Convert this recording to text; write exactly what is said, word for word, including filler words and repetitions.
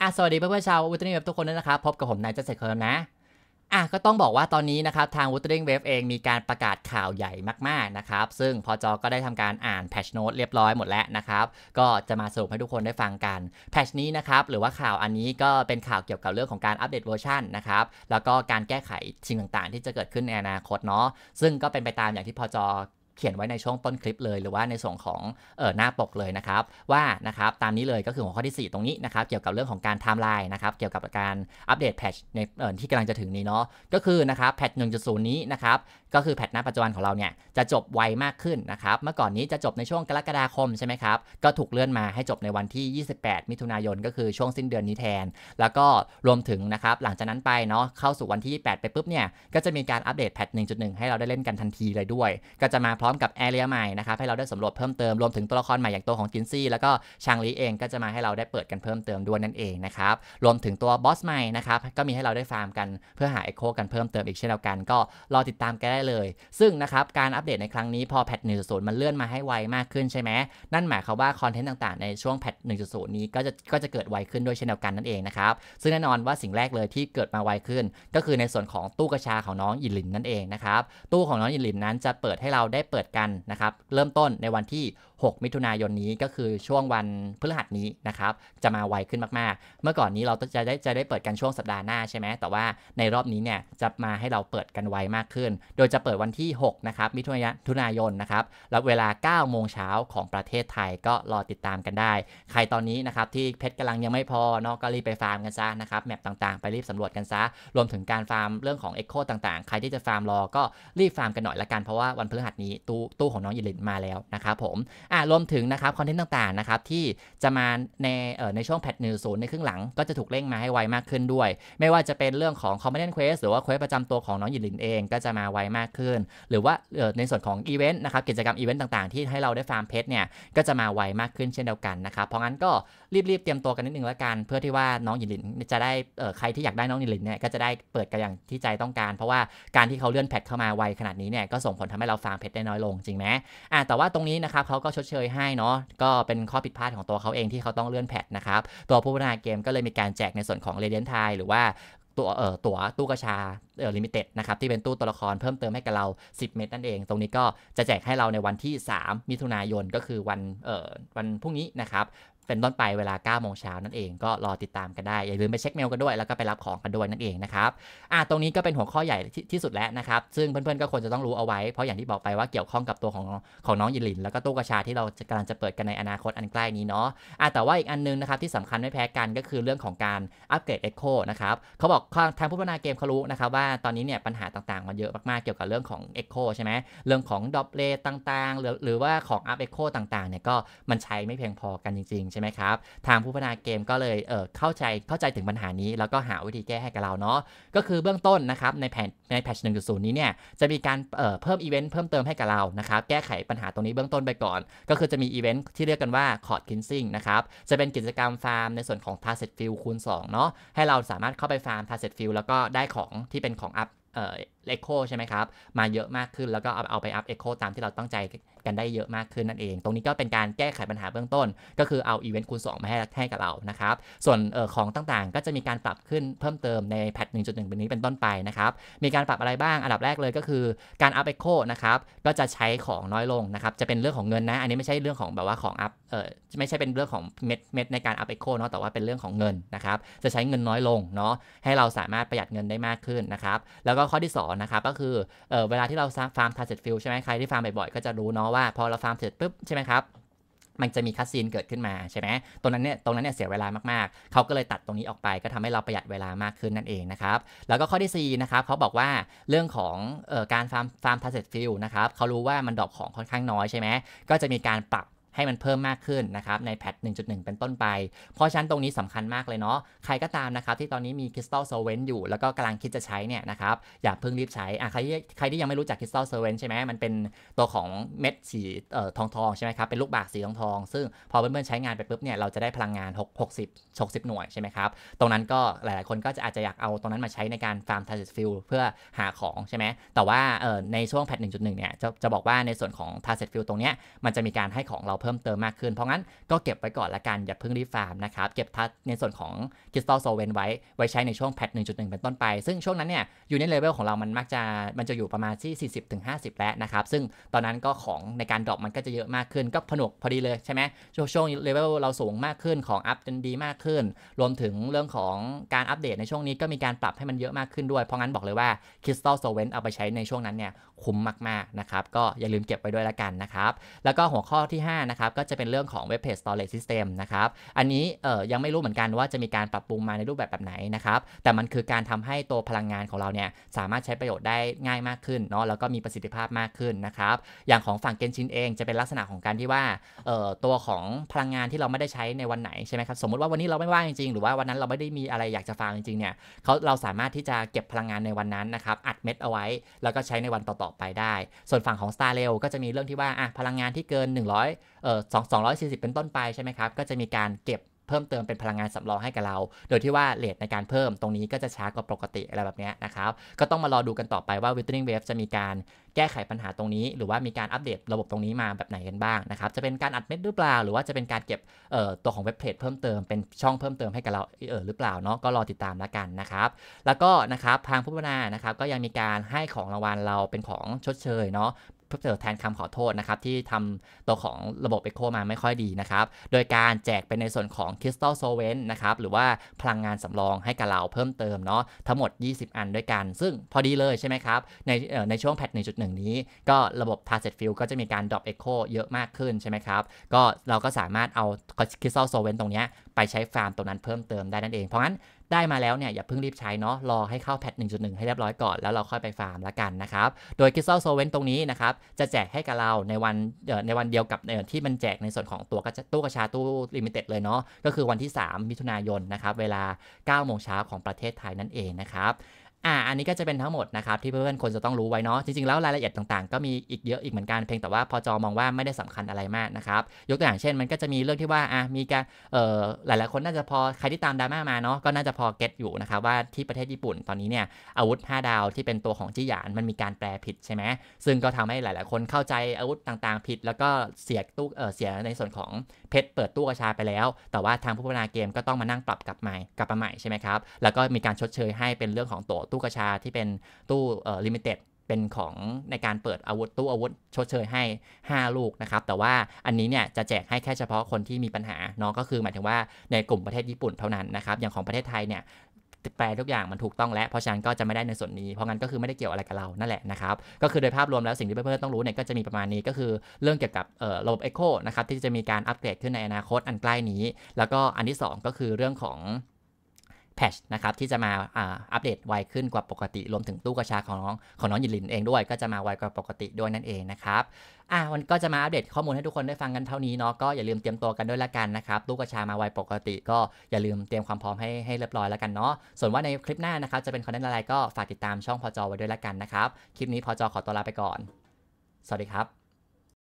อ่ะสวัสดีเพื่อนๆชาววูตเตอร์เว็บทุกคนด้วยนะครับพบกับผมนายเจษฎเคิร์มนะอ่ะก็ต้องบอกว่าตอนนี้นะครับทางวูตเตอร์เว็บเองมีการประกาศข่าวใหญ่มากๆนะครับซึ่งพอจอก็ได้ทำการอ่านแพชโน้ตเรียบร้อยหมดแล้วนะครับก็จะมาสรุปให้ทุกคนได้ฟังกันแพชนี้นะครับหรือว่าข่าวอันนี้ก็เป็นข่าวเกี่ยวกับเรื่องของการอัปเดตเวอร์ชันนะครับแล้วก็การแก้ไขสิ่งต่างๆที่จะเกิดขึ้นในอนาคตเนาะซึ่งก็เป็นไปตามอย่างที่พอจอเขียนไว้ในช่วงต้นคลิปเลยหรือว่าในส่วนของเอ่อหน้าปกเลยนะครับว่านะครับตามนี้เลยก็คือหัวข้อที่สี่ตรงนี้นะครับเกี่ยวกับเรื่องของการไทม์ไลน์นะครับเกี่ยวกับการอัปเดตแพทช์ในเอ่อที่กำลังจะถึงนี้เนาะก็คือนะครับแพทช์ หนึ่งจุดศูนย์ นี้นะครับก็คือแพทช์ณปัจจุบันของเราเนี่ยจะจบไวมากขึ้นนะครับเมื่อก่อนนี้จะจบในช่วงกรกฎาคมใช่ไหมครับก็ถูกเลื่อนมาให้จบในวันที่ยี่สิบแปดมิถุนายนก็คือช่วงสิ้นเดือนนี้แทนแล้วก็รวมถึงนะครับหลังจากนั้นไปเนาะเข้าสู่วันที่ยี่สิบแปดไปปุ๊บเนี่ยก็จะมีการอัปเดตแพทช์ หนึ่งจุดหนึ่ง ให้เราได้เล่นกันทันทีเลยด้วยก็จะมาพร้อมกับแอเรียใหม่นะครับให้เราได้สำรวจเพิ่มเติมรวมถึงตัวละครใหม่อย่างตัวของจินซี่แล้วก็ชางลีเองก็จะมาให้เราได้เปิดกันเพิ่มเติมด้วยนั่นเองนะครับรวมถึงตัวบอสใหม่นะครับก็มีให้เราได้ฟาร์มกันเพื่อหาเอ็กโคกันเพิ่มเติมอีกเช่นเดียวกันก็รอติดตามกันได้เลยซึ่งนะครับการอัปเดตในครั้งนี้พอแพทช์ หนึ่งจุดศูนย์ มันเลื่อนมาให้ไวมากขึ้นใช่ไหมนั่นหมายความว่าคอนเทนต์ต่างๆในช่วงแพทช์ หนึ่งจุดศูนย์ นี้ก็จะก็จะเกิดไวขึ้นด้วยเช่นเดียวกันนั่นเองนะครับซึ่งแน่นอนว่าสิ่งแรกเลยที่เกิดมาไวขึ้นก็คือในส่วนของตู้กระชาของน้องยินหลินนั่นเองนะครับตู้ของน้องยินหลินนั้นจะเปิดให้เราได้เปิดกันนะครับเริ่มต้นในวันที่หกมิถุนายนนี้ก็คือช่วงวันพฤหัสนี้นะครับจะมาไวขึ้นมากๆเมื่อก่อนนี้เราจะได้จะได้เปิดกันช่วงสัปดาห์หน้าใช่ไหมแต่ว่าในรอบนี้เนี่ยจะมาให้เราเปิดกันไวมากขึ้นโดยจะเปิดวันที่หกนะครับมิถุนายนนะครับแล้วเวลาเก้าโมงเช้าของประเทศไทยก็รอติดตามกันได้ใครตอนนี้นะครับที่เพชรกำลังยังไม่พอเนาะก็รีบไปฟาร์มกันซะนะครับแมปต่างๆไปรีบสำรวจกันซะรวมถึงการฟาร์มเรื่องของ Echo ต่างๆใครที่จะฟาร์มรอก็รีบฟาร์มกันหน่อยละกันเพราะว่าวันพฤหัสนี้ตู้ตู้ของน้องยิลินมาแล้วนะครับผมอ่ารวมถึงนะครับคอนเทนต์ต่างๆนะครับที่จะมาในเอ่อในช่วงแพทช์ หนึ่งจุดศูนย์ ในครึ่งหลังก็จะถูกเร่งมาให้ไวมากขึ้นด้วยไม่ว่าจะเป็นเรื่องของ Command Quest หรือว่าเควสประจำตัวของน้องยิลินเองก็จะมาไวมากขึ้นหรือว่าเอ่อในส่วนของอีเวนต์นะครับกิจกรรมอีเวนต์ต่างๆที่ให้เราได้ฟาร์มเพชรเนี่ยก็จะมาไวมากขึ้นเช่นเดียวกันนะครับเพราะงั้นก็รีบๆเตรียมตัวกันนิดนึงแล้วกันเพื่อที่ว่าน้องยิลินจะได้เอ่อใครที่อยากได้น้องยิลินเนี่ยก็จะได้เปิดกันอย่างที่ใจต้องการเพราะว่าการที่เขาเลื่อนแพทเข้ามาไวขนาดนี้เนี่ยก็ส่งผลทำให้เราฟาร์มเพชรได้น้อยลงจริงไหมอ่าแต่ว่าตรงนี้นะครับเขาก็ชดเชยให้เนาะก็เป็นข้อผิดพลาดของตัวเขาเองที่เขาต้องเลื่อนแพทนะครับตัวผู้พัฒนาเกมก็เลยมีการแจกในส่วนของ Radiant Tile หรือว่าตัวเอ่อตัวตู้กระชาเอ่อลิมิเต็ดนะครับที่เป็นตู้ตัวละครเพิ่มเติมให้กับเราสิบเม็ดนั่นเองตรงนี้ก็จะแจกให้เราในวันที่สามมิถุนายนก็คือวันเอ่อวันพรุ่งนี้นะครับเป็นต้นไปเวลาเก้าโมงเช้านั่นเองก็รอติดตามกันได้อย่าลืมไปเช็คเมลกันด้วยแล้วก็ไปรับของกันด้วยนั่นเองนะครับอ่ะตรงนี้ก็เป็นหัวข้อใหญ่ที่ที่สุดแล้วนะครับซึ่งเพื่อนๆก็ควรจะต้องรู้เอาไว้เพราะอย่างที่บอกไปว่าเกี่ยวข้องกับตัวของของน้องยินหลินแล้วก็ตู้กระชาที่เราจะกำลังจะเปิดกันในอนาคตอันใกล้นี้เนาะอ่ะแต่ว่าอีกอันนึงนะครับที่สำคัญไม่แพ้กันก็คือเรื่องของการอัปเกรด Echo นะครับเขาบอกทางผู้พัฒนาเกมเขารู้นะครับว่าตอนนี้เนี่ยปัญหาต่างๆมันเยอะมากๆเกี่ยวกับเรื่องของ Echo ใช่ไหมเรื่องของดรอปเรทต่างๆหรือหรือว่าของอัพ Echo ต่างๆเนี่ยก็มันใช้ไม่เพียงพอกันจริงๆใช่ไหมครับทางผู้พัฒนาเกมก็เลยเอ่อเข้าใจเข้าใจถึงปัญหานี้แล้วก็หาวิธีแก้ให้กับเราเนาะก็คือเบื้องต้นนะครับในแผนในแพทช์ หนึ่งจุดศูนย์ นี้เนี่ยจะมีการเอ่อเพิ่มอีเวนต์เพิ่มเติมให้กับเรานะครับแก้ไขปัญหาตรงนี้เบื้องต้นไปก่อนก็คือจะมีอีเวนต์ที่เรียกกันว่า Court Cleansing นะครับจะเป็นกิจกรรมฟาร์มในส่วนของ Target Field คูณสองเนาะให้เราสามารถเข้าไปฟาร์ม Target Field แล้วก็ได้ของที่เป็นของอัพเอ่อ Echo ใช่ไหมครับมาเยอะมากขึ้นแล้วก็เอาเอาไปอัพ Echo ตามที่เราตั้งใจกันได้เยอะมากขึ้นนั่นเองตรงนี้ก็เป็นการแก้ไขปัญหาเบื้องต้นก็คือเอาอีเวนต์คูณสองมาให้ให้กับเรานะครับส่วนเอ่อของต่างๆก็จะมีการปรับขึ้นเพิ่มเติมในแพทช์ หนึ่งจุดหนึ่ง เป็นนี้เป็นต้นไปนะครับมีการปรับอะไรบ้างอันดับแรกเลยก็คือการอัพ Echo นะครับก็จะใช้ของน้อยลงนะครับจะเป็นเรื่องของเงินนะอันนี้ไม่ใช่เรื่องของแบบว่าของอัพเอ่อไม่ใช่เป็นเรื่องของเม็ดเม็ดในการอัพ Echo เนาะแต่ว่าเป็นเรื่องของเงินนะครับจะใช้เงินน้อยลงเนาะให้เราสามารถประหยัดเงินได้มากขึ้นนะครับแล้วก็ข้อที่สองนะครับก็คือเอ่อเวลาที่เราฟาร์ม Target Field ใช่ไหมใครที่ฟาร์มบ่อยๆก็จะรู้เนาะว่าพอเราฟาร์มเสร็จปุ๊บใช่ไหมครับมันจะมีคัสซีนเกิดขึ้นมาใช่ไหมตรงนั้นเนี่ยตรงนั้นเนี่ยเสียเวลามากๆเขาก็เลยตัดตรงนี้ออกไปก็ทำให้เราประหยัดเวลามากขึ้นนั่นเองนะครับแล้วก็ข้อที่สี่นะครับเขาบอกว่าเรื่องของเอ่อการฟาร์มฟาร์ม Target Field นะครับเขารู้ว่ามันดรอปของค่อนข้างน้อยใช่ไหมก็จะมีการปรับให้มันเพิ่มมากขึ้นนะครับในแพทช์ หนึ่งจุดหนึ่ง เป็นต้นไปเพราะฉะนั้นตรงนี้สำคัญมากเลยเนาะใครก็ตามนะครับที่ตอนนี้มี Crystal Servant อยู่แล้วก็กำลังคิดจะใช้เนี่ยนะครับอย่าเพิ่งรีบใช้อ่ะใครที่ใครที่ยังไม่รู้จัก Crystal Servant ใช่ไหมมันเป็นตัวของเม็ดสีเอ่อทองทองใช่ไหมครับเป็นลูกบากสีทองทองซึ่งพอเพื่อนๆใช้งานไปปุ๊บเนี่ยเราจะได้พลังงาน6 60 60หน่วยใช่ไหมครับตรงนั้นก็หลายๆคนก็จะอาจจะอยากเอาตรงนั้นมาใช้ในการฟาร์ม Target Field เพื่อหาของใช่ไหมแต่ว่าเอ่อในช่วงแพทช์ หนึ่งจุดหนึ่ง เนี่ยจะจะบอกว่าในส่วนของ Target Field ตรงเนี้ยมันจะมีการให้ของเราพิ่มเติมมากขึ้นเพราะงั้นก็เก็บไว้ก่อนละกันอย่าเพิ่งรีบฟาร์มนะครับเก็บทัในส่วนของ Crystal Solvent ไว้ไว้ใช้ในช่วงแพท หนึ่งจุดหนึ่ง เป็นต้นไปซึ่งช่วงนั้นเนี่ยอยู่ในเลเวลของเรามันมักจะมันจะอยู่ประมาณที่ สี่สิบถึงห้าสิบ แล้วนะครับซึ่งตอนนั้นก็ของในการดรอปมันก็จะเยอะมากขึ้นก็ผนวกพอดีเลยใช่ไหมช่วงช่วงเลเวลเราสูงมากขึ้นของอัพจนดีมากขึ้นรวมถึงเรื่องของการอัปเดตในช่วงนี้ก็มีการปรับให้มันเยอะมากขึ้นด้วยเพราะงั้นบอกเลยว่า Crystal Solvent เอาไปใช้ในช่วงนั้นเนี่ยคุ้มมากๆนะครับก็อย่าลืมเก็บไว้ด้วยละกันนะครับแล้วก็หัวข้อที่ห้านะครับก็จะเป็นเรื่องของ Web Page Storage System นะครับอันนี้เอ่อยังไม่รู้เหมือนกันว่าจะมีการปรับปรุงมาในรูปแบบแบบไหนนะครับแต่มันคือการทำให้ตัวพลังงานของเราเนี่ยสามารถใช้ประโยชน์ได้ง่ายมากขึ้นเนาะแล้วก็มีประสิทธิภาพมากขึ้นนะครับอย่างของฝั่ง Genshin เองจะเป็นลักษณะของการที่ว่าเอ่อตัวของพลังงานที่เราไม่ได้ใช้ในวันไหนใช่ไหมครับสมมติว่าวันนี้เราไม่ว่างจริงๆหรือว่าวันนั้นเราไม่ได้มีอะไรอยากจะฟาร์มจริงๆเนี่ยเขาเราสามารถที่จะเก็บพลังงานในวันนั้นนะครับอัดเม็ดเอาไว้แล้วก็ใช้ในวันต่อๆไปได้ส่วนฝั่งของ Starrail ก็จะมีเรื่องที่ว่าอ่ะพลังงานที่เกินหนึ่งร้อยเอ่อสองร้อยสี่สิบเป็นต้นไปใช่ไหมครับก็จะมีการเก็บเพิ่มเติมเป็นพลังงานสำรองให้กับเราโดยที่ว่าเรทในการเพิ่มตรงนี้ก็จะช้ากว่าปกติอะไรแบบนี้นะครับก็ต้องมารอดูกันต่อไปว่า Withering Wave จะมีการแก้ไขปัญหาตรงนี้หรือว่ามีการอัปเดตระบบตรงนี้มาแบบไหนกันบ้างนะครับจะเป็นการอัดเม็ดหรือเปล่าหรือว่าจะเป็นการเก็บเอ่อตัวของเว็บเพจเพิ่มเติมเป็นช่องเพิ่มเติมให้กับเราเออหรือเปล่าเนาะก็รอติดตามแล้วกันนะครับแล้วก็นะครับทางผู้พัฒนานะครับก็ยังมีการให้ของรางวัลเราเป็นของชดเชยเนาะเพื่อแทนคำขอโทษนะครับที่ทำตัวของระบบ Echo มาไม่ค่อยดีนะครับโดยการแจกเป็นในส่วนของ Crystal Solvent นะครับหรือว่าพลังงานสำรองให้กับเราเพิ่มเติมเนาะทั้งหมดยี่สิบอันด้วยกันซึ่งพอดีเลยใช่ไหมครับในในช่วงแพท หนึ่งจุดหนึ่ง นี้ก็ระบบ Target Field ก็จะมีการ Drop Echo เยอะมากขึ้นใช่ไหมครับก็เราก็สามารถเอา Crystal Solvent ตรงนี้ไปใช้ฟาร์มตรงนั้นเพิ่มเติมได้นั่นเองเพราะงั้นได้มาแล้วเนี่ยอย่าเพิ่งรีบใช้เนาะรอให้เข้าแพท หนึ่งจุดหนึ่ง ให้เรียบร้อยก่อนแล้วเราค่อยไปฟาร์มละกันนะครับโดย Crystal Solvent ตรงนี้นะครับจะแจกให้กับเราในวันในวันเดียวกับที่มันแจกในส่วนของตัวตู้กระชาตู้ลิมิเต็ดเลยเนาะก็คือวันที่สามมิถุนายนนะครับเวลาเก้าโมงเช้าของประเทศไทยนั่นเองนะครับอ่าอันนี้ก็จะเป็นทั้งหมดนะครับที่เพื่อนๆควรจะต้องรู้ไว้เนาะจริงๆแล้วรายละเอียดต่างๆก็มีอีกเยอะอีกเหมือนกันเพียงแต่ว่าพอจอมองว่าไม่ได้สำคัญอะไรมากนะครับยกตัวอย่างเช่นมันก็จะมีเรื่องที่ว่าอ่ะมีการเอ่อหลายๆคนน่าจะพอใครที่ตามดราม่ามาเนาะก็น่าจะพอเก็ตอยู่นะครับว่าที่ประเทศญี่ปุ่นตอนนี้เนี่ยอาวุธห้าดาวที่เป็นตัวของจิหยานมันมีการแปลผิดใช่ไหมซึ่งก็ทำให้หลายๆคนเข้าใจอาวุธต่างๆผิดแล้วก็เสียตู้เอ่อเสียในส่วนของเพชรเปิดตู้กระชาไปแล้วแต่ว่าทางผู้พัฒนาเกมก็ต้องมานั่งปรับกลับใหม่กลับมาใหม่ใช่ไหมครับแล้วก็มีการชดเชยให้เป็นเรื่องของตัวตู้กระชาที่เป็นตู้เอ่อลิมิเต็ดเป็นของในการเปิดอาวุธตู้อาวุธชดเชยให้ห้าลูกนะครับแต่ว่าอันนี้เนี่ยจะแจกให้แค่เฉพาะคนที่มีปัญหาเนาะก็คือหมายถึงว่าในกลุ่มประเทศญี่ปุ่นเท่านั้นนะครับอย่างของประเทศไทยเนี่ยแปลทุกอย่างมันถูกต้องแล้วเพราะฉะนั้นก็จะไม่ได้ในส่วนนี้เพราะงั้นก็คือไม่ได้เกี่ยวอะไรกับเรานั่นแหละนะครับก็คือโดยภาพรวมแล้วสิ่งที่เพื่อนๆต้องรู้เนี่ยก็จะมีประมาณนี้ก็คือเรื่องเกี่ยวกับระบบ Echo นะครับที่จะมีการอัปเกรดขึ้นในอนาคตอันใกล้นี้แล้วก็อันที่สองก็คือเรื่องของแพทช์นะครับที่จะมาอัปเดตไวขึ้นกว่าปกติรวมถึงตู้กระชาของน้องของน้องหยินหลินเองด้วยก็จะมาไวกว่าปกติด้วยนั่นเองนะครับอ่ะมันก็จะมาอัปเดตข้อมูลให้ทุกคนได้ฟังกันเท่านี้เนาะก็อย่าลืมเตรียมตัวกันด้วยละกันนะครับตู้กระชามาไวปกติก็อย่าลืมเตรียมความพร้อมให้ให้เรียบร้อยแล้วกันเนาะส่วนว่าในคลิปหน้านะครับจะเป็นคอนเทนต์อะไรก็ฝากติดตามช่องพจไว้ด้วยละกันนะครับคลิปนี้พจขอตัวลาไปก่อนสวัสดีครับ